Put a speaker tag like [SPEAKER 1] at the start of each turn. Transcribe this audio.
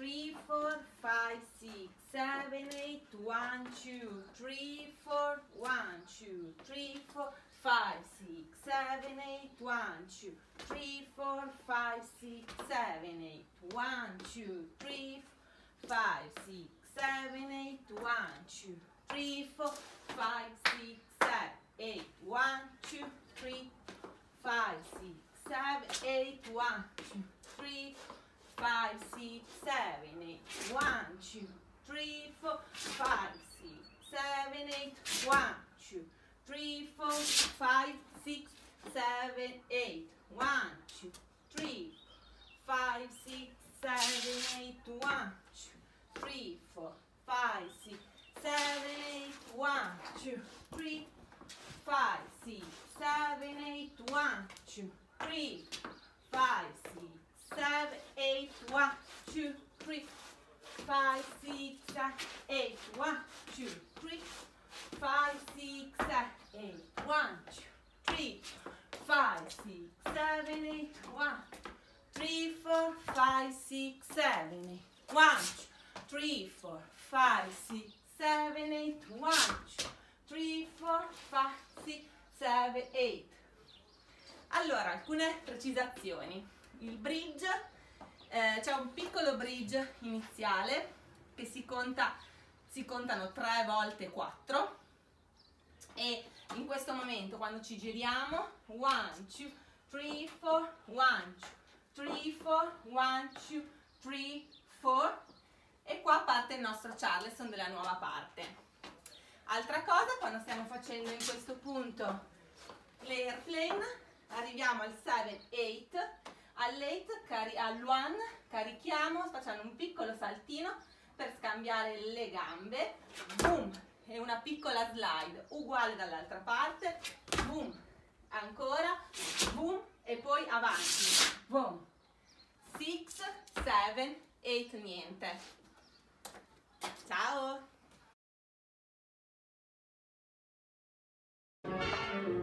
[SPEAKER 1] 3, 4, 5, 6, 7, 8, 1, 2, 3, 4, 1, 2, 3, 4, 5, 6, 7, 8, 1, 2, 3, 4, 5, 6, 7, 8, 1, 2, 3, 5, 6, 7, 8, 1, 2, 3, 4, 5, 6, 7, 8, 1, 2, 3, 5, 6, 7, 8, 1, 2, 3, 5, 6, 7, 8, 1, 2, 3, 4, 5, 6, 7, 8, 1, 2, 3, 4, 5, 6, 7, 8, 1, 2, 3, 5, 6, 7, 8, 1, 2, 3, 4, 5, 6, 7, 8, 1, 2, 3, 5, 6, 7, 8, 1, 2, 3, 5, 6, 7, 8, 1, 2, 3, 5, 6, 7, 8, 1, 2, 3, 5, 6, 7, 8, 1, 2, 3, 5, 6, 7, 8, 1, 3, 4, 5, 6, 7, 8, 1, 3, 4, 5, 6, 7, 8, 1, 3, 4, 5, 6, 7, 8. Allora, alcune precisazioni. Il bridge, c'è un piccolo bridge iniziale che si contano 3 volte 4 e in questo momento quando ci giriamo 1, 2, 3, 4, 1, 2, 3, 4, 1, 2, 3, 4 e qua parte il nostro Charleston della nuova parte. Altra cosa, quando stiamo facendo in questo punto l'airplane, arriviamo al 7, 8, all'8, all'1 carichiamo, facciamo un piccolo saltino per scambiare le gambe, boom, e una piccola slide uguale dall'altra parte, boom, ancora, boom, e poi avanti, boom, 6, 7, 8, niente. Ciao!